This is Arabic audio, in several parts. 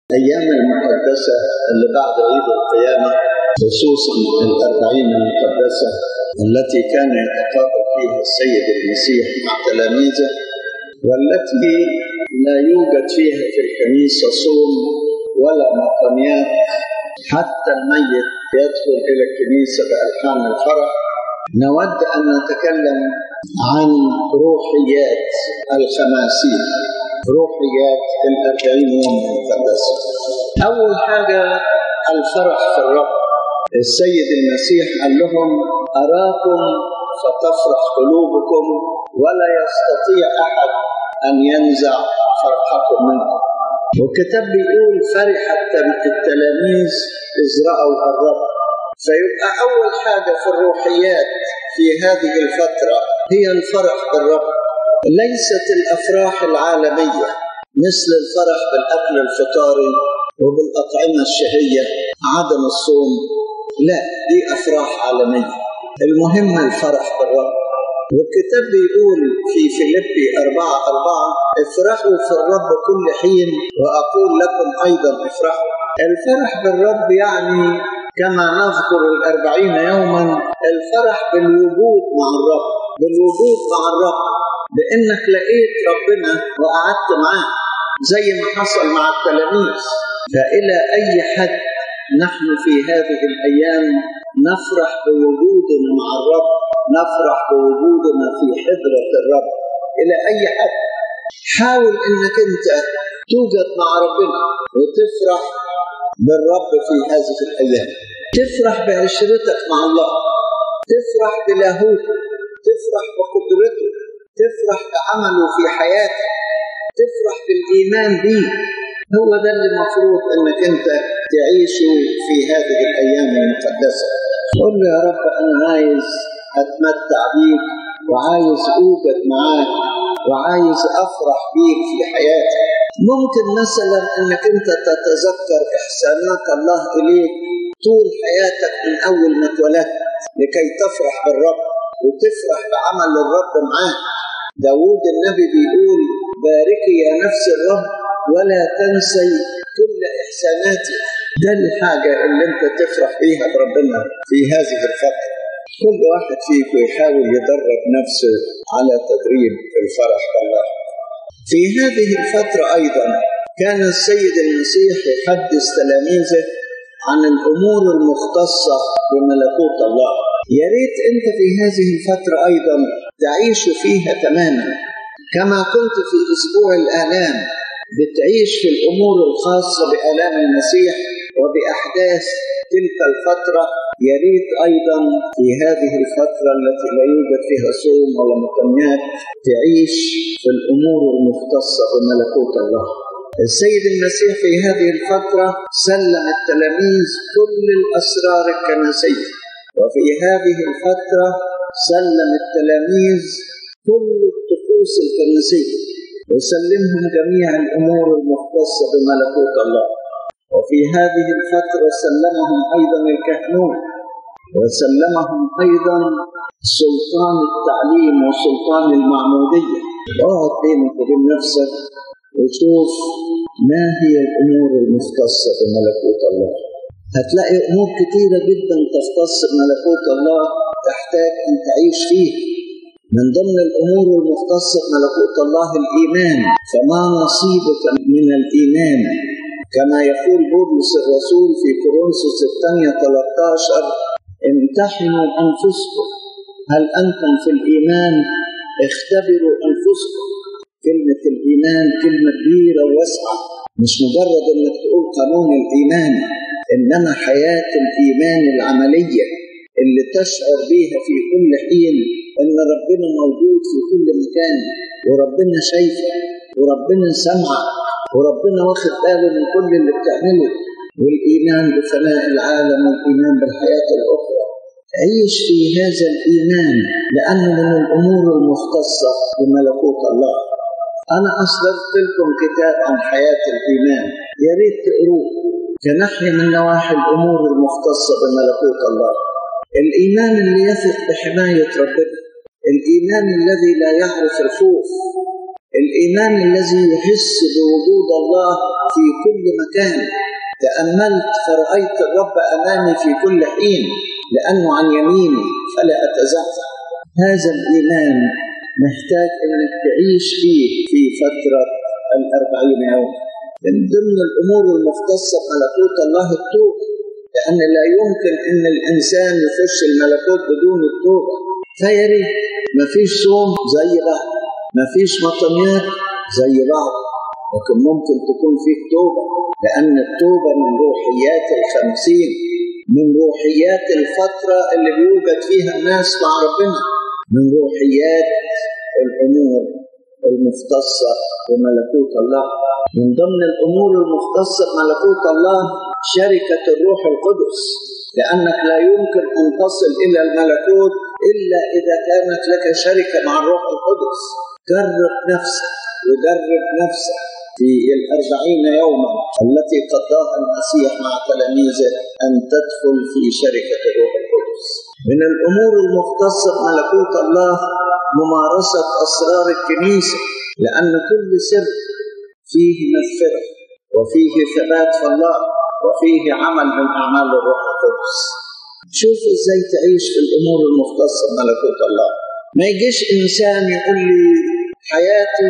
الأيام المقدسة اللي بعد عيد القيامة، خصوصا الأربعين المقدسة التي كان يتقابل فيها السيد المسيح مع تلاميذه، والتي لا يوجد فيها في الكنيسة صوم ولا مقاميات، حتى الميت يدخل إلى الكنيسة بألحان الفرح. نود أن نتكلم عن روحيات الخماسين، روحيات الأربعين يوم المقدسة. أول حاجة الفرح في الرب. السيد المسيح قال لهم: أراكم فتفرح قلوبكم ولا يستطيع أحد أن ينزع فرحكم منكم. والكتاب بيقول: فرح التلاميذ إذ رأوا الرب. فيبقى أول حاجة في الروحيات في هذه الفترة هي الفرح بالرب. ليست الأفراح العالمية مثل الفرح بالأكل الفطاري وبالأطعمة الشهية، عدم الصوم، لا، دي أفراح عالمية. المهم الفرح بالرب. والكتاب بيقول في فيليبي 4:4: افرحوا في الرب كل حين وأقول لكم أيضا افرحوا. الفرح بالرب يعني كما نذكر 40 يوما الفرح بالوجود مع الرب، بالوجود مع الرب، بأنك لقيت ربنا وقعدت معاه زي ما حصل مع التلاميذ. فإلى أي حد نحن في هذه الأيام نفرح بوجودنا مع الرب، نفرح بوجودنا في حضرة الرب. إلى أي حد حاول أنك أنت توجد مع ربنا وتفرح بالرب في هذه الأيام، تفرح بعشرتك مع الله، تفرح بلاهوته، تفرح بقدرته، تفرح بعمله في حياتك، تفرح بالإيمان به. هو ده اللي المفروض أنك أنت تعيشه في هذه الأيام المقدسة. قل له: يا رب أنا عايز أتمتع بيك، وعايز أوجد معاك، وعايز أفرح بيك في حياتي. ممكن مثلا أنك أنت تتذكر إحسانات الله إليك طول حياتك من أول ما اتولدت لكي تفرح بالرب وتفرح بعمل الرب معاك. داود النبي بيقول: باركي يا نفس الرب ولا تنسي كل إحساناتي. ده الحاجة اللي انت تفرح بيها بربنا في هذه الفترة. كل واحد فيكم يحاول يدرب نفسه على تدريب الفرح بالله. في هذه الفترة أيضا كان السيد المسيح يحدث تلاميذه عن الأمور المختصة بملكوت الله. يا ريت أنت في هذه الفترة أيضا تعيش فيها تماما كما كنت في أسبوع الآلام بتعيش في الأمور الخاصة بآلام المسيح وبأحداث تلك الفترة. يا ريت أيضا في هذه الفترة التي لا يوجد فيها صوم ولا مقاميات تعيش في الأمور المختصة بملكوت الله. السيد المسيح في هذه الفترة سلم التلاميذ كل الأسرار الكنسية، وفي هذه الفترة سلم التلاميذ كل الطقوس الكنسية، وسلمهم جميع الأمور المختصة بملكوت الله. وفي هذه الفترة سلمهم أيضا الكهنوت، وسلمهم أيضا سلطان التعليم وسلطان المعمودية. اقعد بينك وبين نفسك وشوف ما هي الأمور المختصة بملكوت الله. هتلاقي أمور كثيرة جدا تختص بملكوت الله تحتاج أن تعيش فيه. من ضمن الأمور المختصة بملكوت الله الإيمان. فما نصيبك من الإيمان؟ كما يقول بولس الرسول في كورنثوس الثانية 13: امتحنوا أنفسكم هل أنتم في الإيمان، اختبروا أنفسكم. كلمة الإيمان كلمة كبيرة وواسعة، مش مجرد أنك تقول قانون الإيمان، إنما حياة الإيمان العملية اللي تشعر بيها في كل حين إن ربنا موجود في كل مكان، وربنا شايفك، وربنا سمعك، وربنا واخد باله من كل اللي بتعمله، والإيمان بفناء العالم والإيمان بالحياة الأخرى. عيش في هذا الإيمان لأنه من الأمور المختصة بملكوت الله. أنا أصدرت لكم كتاب عن حياة الإيمان، يا ريت تقروه كناحية من نواحي الأمور المختصة بملكوت الله. الإيمان اللي يثق بحماية ربنا، الإيمان الذي لا يعرف الخوف، الإيمان الذي يحس بوجود الله في كل مكان. تأملت فرأيت الرب أمامي في كل حين، لأنه عن يميني فلا أتزعزع. هذا الإيمان محتاج أنك تعيش فيه في فترة 40 يوم. من ضمن الأمور المختصة بملكوت الله التوبة، لأن لا يمكن أن الإنسان يخش الملكوت بدون التوبة. فياريت مفيش صوم زي بعض، مفيش مطنيات زي بعض، لكن ممكن تكون فيه توبة، لأن التوبة من روحيات 50، من روحيات الفترة اللي بيوجد فيها الناس مع ربنا، من روحيات الأمور المختصة بملكوت الله. من ضمن الأمور المختصة بملكوت الله شركة الروح القدس، لأنك لا يمكن أن تصل إلى الملكوت إلا إذا كانت لك شركة مع الروح القدس. جرب نفسك وجرب نفسك في 40 يوما التي قضاها المسيح مع تلاميذه أن تدخل في شركة الروح القدس. من الأمور المختصة بملكوت الله ممارسة أسرار الكنيسة، لأن كل سر فيه مغفرة وفيه ثبات في الله وفيه عمل من أعمال الروح القدس. شوف إزاي تعيش في الأمور المختصة بملكوت الله. ما يجيش إنسان يقول لي حياتي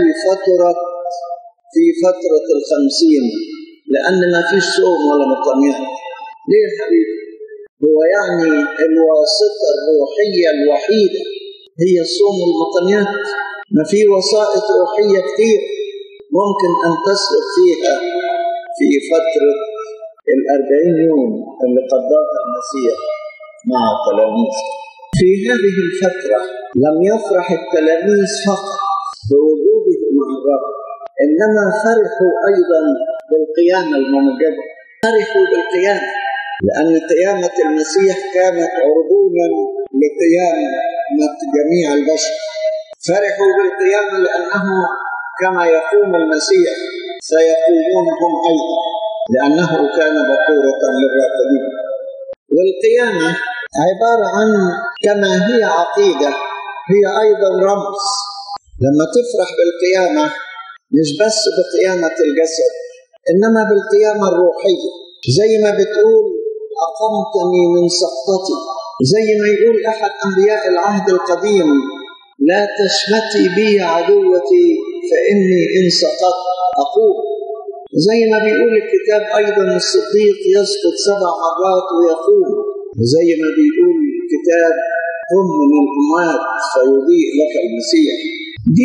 في فترة 50 لأن ما فيش صوم ولا مطنيات. ليه يا حبيبي؟ هو يعني الواسطة الروحية الوحيدة هي الصوم والمطنيات؟ ما في وسائط روحية كتير ممكن أن تسلك فيها في فترة 40 يوم اللي قضاها المسيح مع تلاميذه. في هذه الفترة لم يفرح التلاميذ فقط بوجوده مع الرب، إنما فرحوا أيضا بالقيامة الممجدة. فرحوا بالقيامة لأن قيامة المسيح كانت عرضونا لقيامة جميع البشر. فرحوا بالقيامة لأنه كما يقوم المسيح سيقومون هم أيضا، لأنه كان بقورة للراقدين. والقيامة عبارة عن كما هي عقيدة هي أيضا رمز. لما تفرح بالقيامة مش بس بقيامة الجسد، إنما بالقيامة الروحية، زي ما بتقول أقمتني من سقطتي، زي ما يقول أحد أنبياء العهد القديم لا تشمتي بي عدوتي فإني إن سقطت أقوم. زي ما بيقول الكتاب أيضا الصديق يسقط 7 مرات ويقوم، زي ما بيقول الكتاب قم من الأموات فيضيء لك المسيح. دي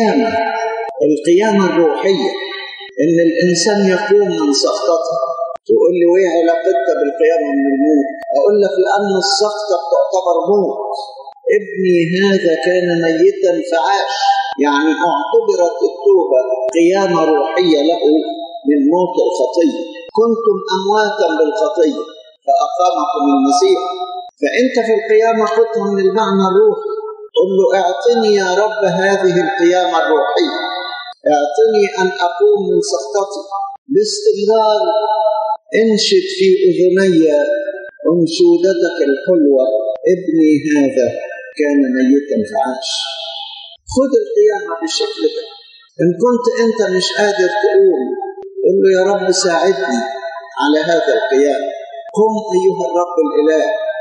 القيامة الروحية، إن الإنسان يقوم من سقطته. تقول لي وإيه علاقتها بالقيامة من الموت؟ أقول لك لأن السقطة تعتبر موت. ابني هذا كان ميتا فعاش، يعني اعتبرت التوبة قيامة روحية له من موت الخطية. كنتم أمواتا بالخطية فأقامكم المسيح. فأنت في القيامة خذها من المعنى الروحي. قل له اعطني يا رب هذه القيامة الروحية، اعطني أن أقوم من سقطتي. باستمرار انشد في أذني أنشودتك الحلوة ابني هذا كان ميتا فعاش. خذ القيامة بالشكل ده. إن كنت أنت مش قادر تقوم قل له يا رب ساعدني على هذا القيام. قم أيها الرب الإله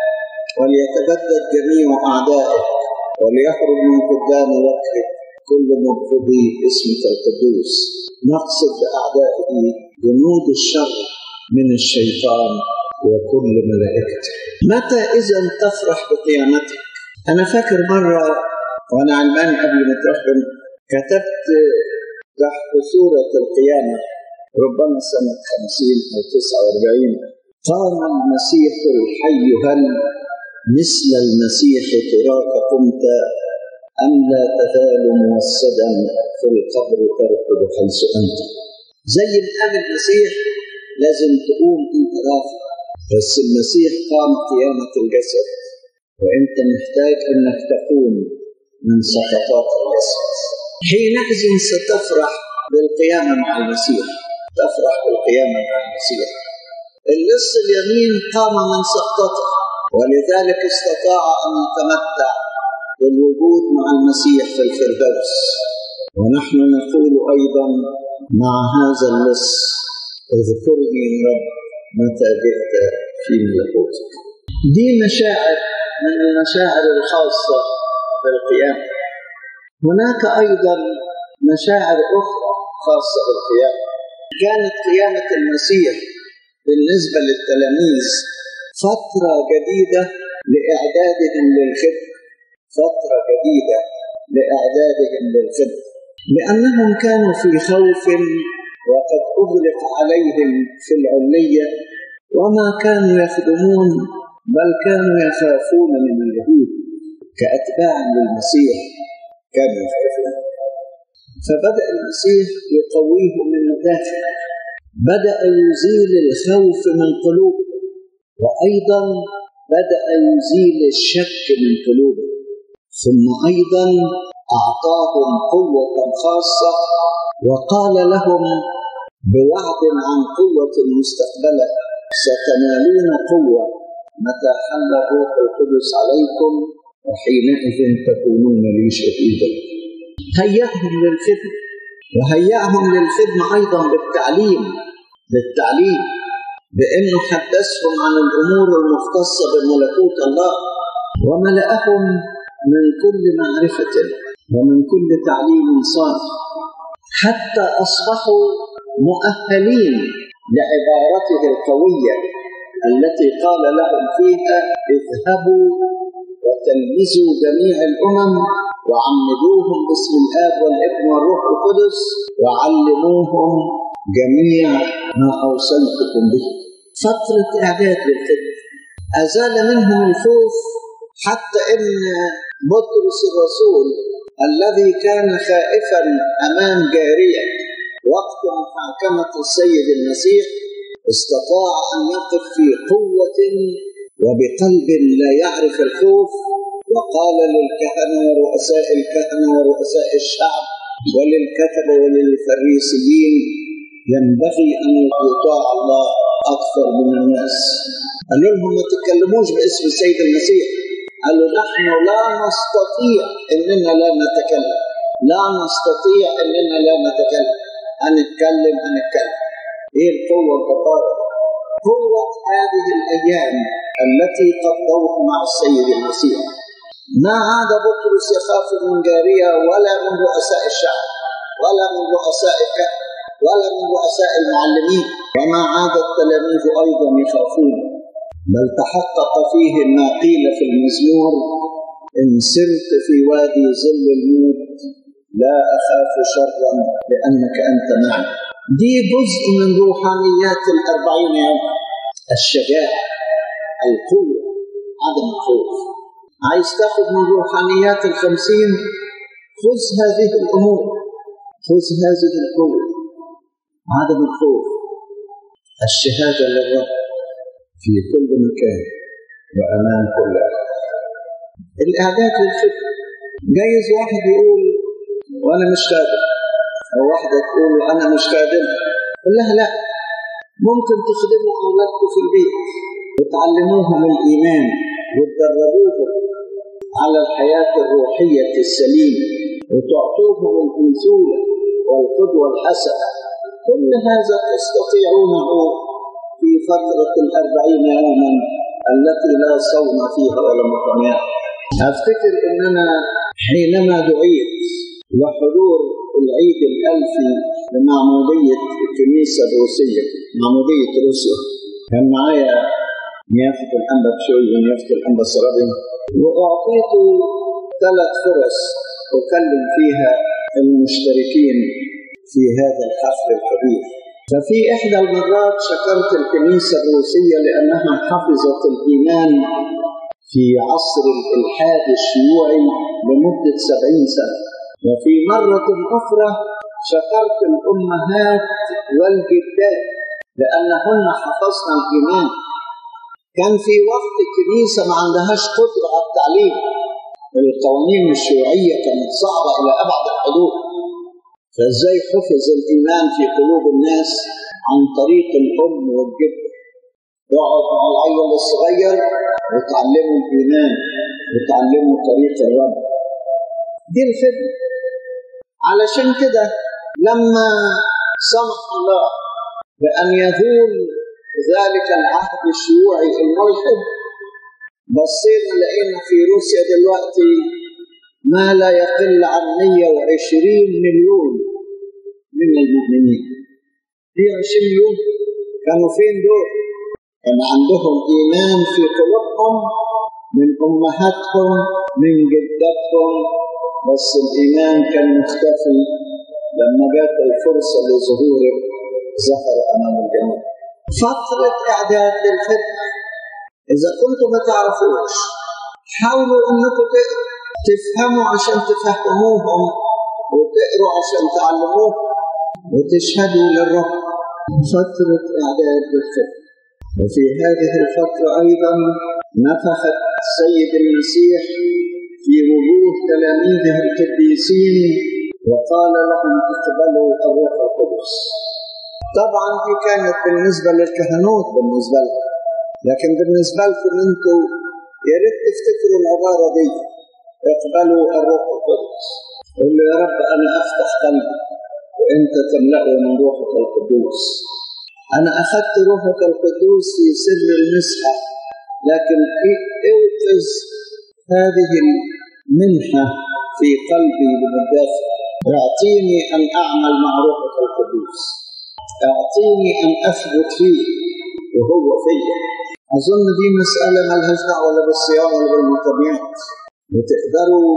وليتبدد جميع أعدائك وليخرج من قدام وجهك كل مبغضي اسمك القدوس. نقصد بأعدائه جنود الشر من الشيطان وكل ملائكته. متى إذا تفرح بقيامتك؟ أنا فاكر مرة وأنا علمان قبل ما ترحل كتبت تحت سورة القيامة ربما سنة 50 أو 49 قام المسيح الحي هل مثل المسيح تراك قمت أم لا تزال موسدا في القبر ترقد حيث أنت. زي ما قام المسيح لازم تقوم أنت رافع، بس المسيح قام قيامة الجسد وأنت محتاج أنك تقوم من سقطات الجسد. حينئذ ستفرح بالقيامة مع المسيح، تفرح بالقيامة مع المسيح. اللص اليمين قام من سقطته ولذلك استطاع أن يتمتع بالوجود مع المسيح في الفردوس. ونحن نقول أيضا مع هذا اللص: اذكرني يا رب متى جئت في ملكوتك. دي مشاعر من المشاعر الخاصة بالقيامة. هناك أيضا مشاعر أخرى خاصة بالقيامة. كانت قيامة المسيح بالنسبة للتلاميذ فترة جديدة لإعدادهم للخدمة، فترة جديدة لإعدادهم للخدمة، لأنهم كانوا في خوف وقد أغلق عليهم في العلية وما كانوا يخدمون، بل كانوا يخافون من اليهود كأتباع للمسيح كانوا يخافون. فبدأ المسيح يقويهم من الداخل، بدأ يزيل الخوف من قلوبهم، وأيضا بدأ يزيل الشك من قلوبهم، ثم أيضا أعطاهم قوة خاصة وقال لهم بوعد عن قوة مستقبلة: ستنالون قوة متى حل الروح القدس عليكم وحينئذ تكونون لي شهيدا. هيأهم للخدمة، وهيأهم للخدمة أيضا بالتعليم، بأنه حدثهم عن الأمور المختصة بملكوت الله، وملأهم من كل معرفة ومن كل تعليم صالح، حتى أصبحوا مؤهلين لعبارته القوية التي قال لهم فيها: اذهبوا وتلمذوا جميع الأمم وعمدوهم باسم الآب والابن والروح القدس وعلموهم جميع ما أوصيتكم به. فترة إعداد للخدمة أزال منهم الخوف، حتى إن بطرس الرسول الذي كان خائفا أمام جارية وقت محاكمة السيد المسيح استطاع أن يقف في قوة وبقلب لا يعرف الخوف، وقال للكهنة ورؤساء الكهنة ورؤساء الشعب وللكتبة وللفريسيين: ينبغي أن يطاع الله أكثر من الناس. قالوا لهم: ما تتكلموش باسم السيد المسيح. قالوا: نحن لا نستطيع أننا لا نتكلم، هنتكلم. إيه القوة الجبارة؟ قوة هذه الأيام التي قضوها مع السيد المسيح. ما عاد بطرس يخاف من جارية ولا من رؤساء الشعب ولا من رؤساء الكهنة ولا من رؤساء المعلمين، وما عاد التلاميذ أيضا يخافون، بل تحقق فيهم ما قيل في المزمور: إن سرت في وادي ظل الموت لا أخاف شرا لأنك أنت معي. دي جزء من روحانيات 40 يوم: الشجاعة، القوة، عدم الخوف. عايز تاخد من روحانيات 50؟ خذ هذه الأمور، خذ هذه القوة: عدم الخوف، الشهادة للرب في كل مكان وأمام كل أحد، الإعداد للخدمة. جايز واحد يقول وأنا مش قادر، أو واحدة تقول أنا مش قادر. قل لها: لا، ممكن تخدموا أولادكم في البيت وتعلموهم الإيمان وتدربوهم على الحياة الروحية السليمة وتعطوهم الأنثولة والقدوة الحسنة. كل هذا تستطيعونه في فترة 40 يوما التي لا صوم فيها ولا مقامات. أفتكر أننا حينما دعيت وحضور العيد الألفي لمعمودية الكنيسة الروسية، معمودية روسيا، كان معايا نيافة الأنبا بشوي ونيافة الأنبا سرابين، وأعطيت 3 فرص أكلم فيها المشتركين في هذا الحفل الكبير. ففي إحدى المرات شكرت الكنيسة الروسية لأنها حفظت الإيمان في عصر الإلحاد الشيوعي لمدة 70 سنة. وفي مرة أخرى شكرت الأمهات والجدات لأنهن حفظن الإيمان. كان في وقت الكنيسة ما عندهاش قدرة على التعليم، القوانين الشيوعية كانت صعبة إلى أبعد الحدود، فإزاي حفظ الإيمان في قلوب الناس؟ عن طريق الأم والجد. يقعد مع العيل الصغير وتعلموا الإيمان وتعلموا طريق الرب. دي الخدمة. علشان كده لما سمح الله بأن يزول ذلك العهد الشيوعي الملحد، بصينا لقينا في روسيا دلوقتي ما لا يقل عن 120 مليون من المؤمنين. 120 مليون كانوا فين دول؟ كان عندهم إيمان في قلوبهم من أمهاتهم من جداتهم، بس الإيمان كان مختفي. لما جات الفرصة لظهوره ظهر أمام الجميع. فترة إعداد للخدمة، إذا كنتم ما تعرفوش حاولوا أنكم تفهموا عشان تفهموهم، وتقروا عشان تعلموهم، وتشهدوا للرب. فترة إعداد للخدمة. وفي هذه الفترة أيضا نفخت السيد المسيح في وجوه تلاميذه القديسين وقال لهم اقبلوا الروح القدس. طبعا دي كانت بالنسبة للكهنوت بالنسبة لهم، لكن بالنسبة لكم انتوا يا ريت تفتكروا العبارة دي، اقبلوا الروح القدس. قل له يا رب أنا أفتح قلبي وأنت تملأه من روحك القدوس. أنا أخذت روحك القدوس في سر المسحة، لكن اوقظ هذه المنحة في قلبي بالدافع. اعطيني أن أعمل مع روحك القدوس، اعطيني أن أثبت فيه وهو فيه. أظن دي مسألة ما لهاش دعوة ولا بالصيام ولا بالمطبيعات، وتقدروا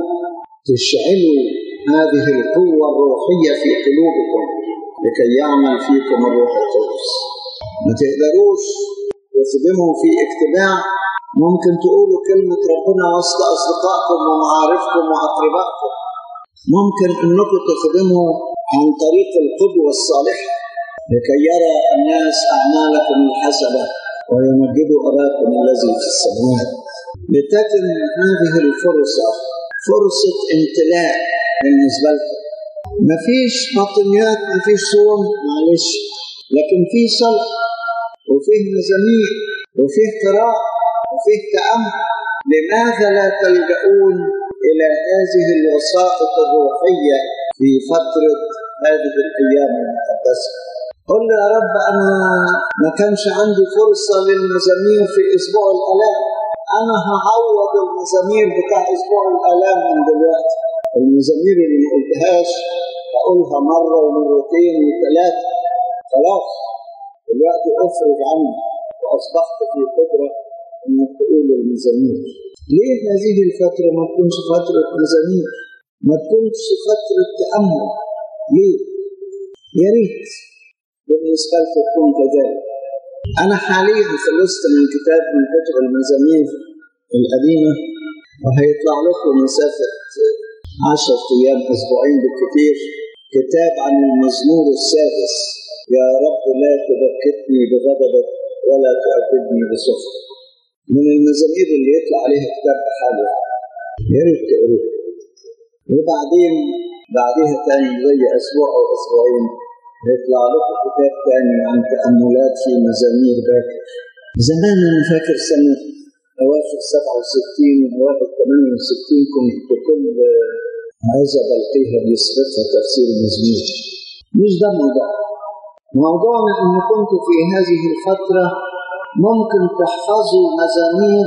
تشعلوا هذه القوة الروحية في قلوبكم لكي يعمل فيكم الروح القدس. ما تقدروش تخدموا في اجتماع، ممكن تقولوا كلمة ربنا وسط أصدقائكم ومعارفكم وأقربائكم. ممكن أنكم تخدموا عن طريق القدوة الصالحة لكي يرى الناس أعمالكم الحسنة ويمجدوا أباكم الذي في السماوات. لتتم هذه الفرصة فرصة امتلاء بالنسبة لكم. مفيش مطنيات، مفيش صوم، معلش، لكن في صلاة وفيه مزامير وفيه قراءة وفيه تأمل. لماذا لا تلجؤون إلى هذه الوسائط الروحية في فترة هذه الأيام المقدسة؟ قل يا رب أنا ما كانش عندي فرصة للمزامير في أسبوع الآلام، أنا هعوض المزامير بتاع أسبوع الآلام من دلوقتي. المزامير اللي ما قلتهاش أقولها مرة ومرتين وثلاثة، خلاص دلوقتي أفرج عني وأصبحت في قدرة إنك تقول المزامير. ليه هذه الفترة ما تكونش فترة مزامير؟ ما تكونش فترة تأمل؟ ليه؟ يا ريت بالنسبة لك تكون كذلك. أنا حاليا خلصت من كتاب من كتب المزامير القديمة، وهيطلع لكم مسافة 10 أيام أسبوعين بالكثير كتاب عن المزمور السادس، يا رب لا تبكتني بغضبك ولا تؤدبني بسخط. من المزامير اللي يطلع عليها كتاب بحاله، يا ريت تقروه. وبعدين بعدها تاني زي أسبوع أو أسبوعين يطلع لكم كتاب تاني عن تأملات في مزامير باكر. زمان أنا فاكر سنة أواخر 67 وأواخر 68 كنت كل عايزة بلقيها بيسبقها تفسير المزمور. مش ده موضوعنا إن كنت في هذه الفترة ممكن تحفظوا مزامير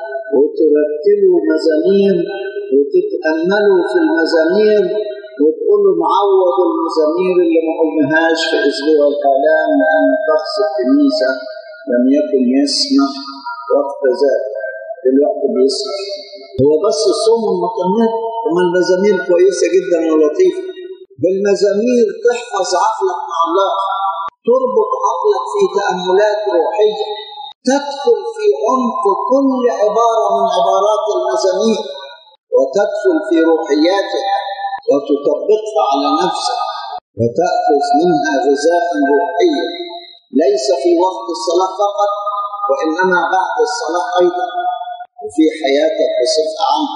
وترتلوا مزامير وتتأملوا في المزامير وتقولوا نعوض المزامير اللي ما قلناهاش في أسبوع الآلام لأن طقس الكنيسة لم يكن يسمح وقت ذلك. دلوقتي بيسمح. هو بس الصوم والمطنيات، وما المزامير كويسة جدا ولطيفة. بالمزامير تحفظ عقلك مع الله، تربط عقلك في تأملات روحية، تدخل في عمق كل عبارة من عبارات المزامير وتدخل في روحياتك وتطبقها على نفسك وتأخذ منها غذاء روحيا ليس في وقت الصلاة فقط وإنما بعد الصلاة أيضا وفي حياتك بصفة عامة.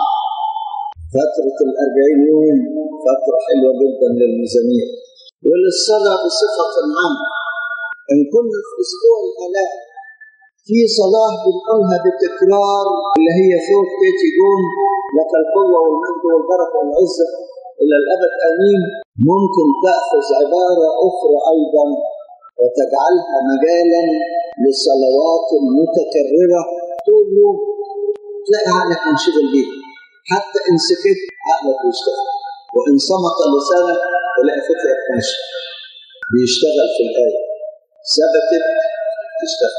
فترة 40 يوم فترة حلوة جدا للمزامير وللصلاة بصفة عامة. إن كنا في أسبوع الآلام في صلاة بنقولها بتكرار اللي هي فوق تيجي جون لك القوة والمجد والبركة والعزة إلى الأبد آمين. ممكن تأخذ عبارة أخرى أيضا وتجعلها مجالا لصلوات متكررة طول يوم، تلاقي عقلك منشغل بيها. حتى إن سكت عقلك بيشتغل، وإن صمت لسانك تلاقي فكرك ماشي بيشتغل في الآية، ثبتت تشتغل.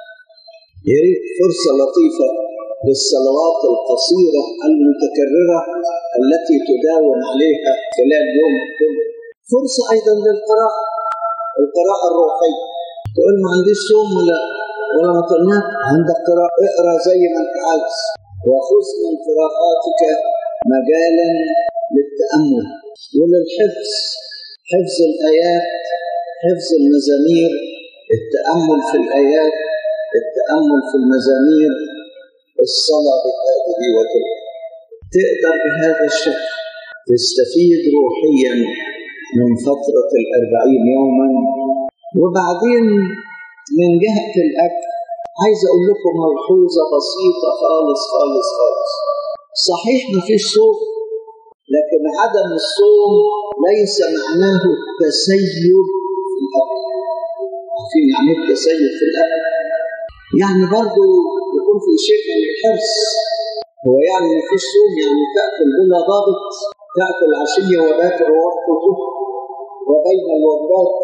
يا ريت فرصة لطيفة للصلوات القصيرة المتكررة التي تداوم عليها خلال يوم كله. فرصة أيضا للقراءة، القراءة الروحية. تقول ما عنديش صوم ولا مطنات، عندك قراءة، اقرأ زي ما انت عايز، وخذ من قراءاتك مجالا للتأمل وللحفظ، حفظ الآيات، حفظ المزامير، التأمل في الآيات، التأمل في المزامير، الصلاة بهذه وتلك. تقدر بهذا الشكل تستفيد روحيا من فترة 40 يوما. وبعدين من جهة الأكل عايز أقول لكم ملحوظة بسيطة خالص خالص خالص. صحيح مفيش صوم، لكن عدم الصوم ليس معناه التسيب في الأكل. عارفين يعني التسيب في الأكل؟ يعني برضو يكون في شيء من الحرص. هو يعني مفيش صوم يعني تأكل بلا ضابط، تأكل عشية وباكر ووقت الظهر وبين الوجبات،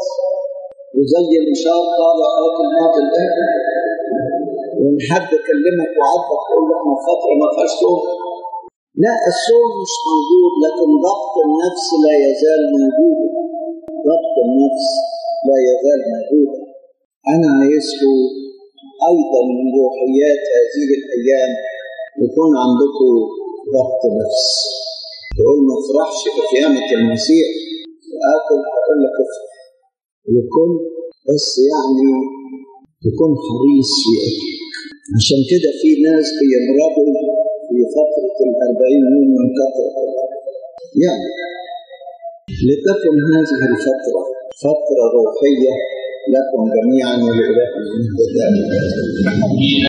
وزي الإشار قال آكل هذا الآكل، وإن حد كلمك وعدك تقول لك من فترة ما فيهاش صوم. لا، الصوم مش موجود، لكن ضبط النفس لا يزال موجود. ضبط النفس لا يزال موجود. أنا عايزكم أيضا من روحيات هذه الأيام يكون عندكم ضبط نفس. تقول ما افرحش بقيامة المسيح وآكل، أقول لك افرح يكون، بس يعني تكون حريص في أكلك. عشان كده في ناس بيمرضوا في فترة 40 يوم من كثرة يعني. لتكن هذه الفترة فترة روحية لكم جميعا ولإلهنا المجد.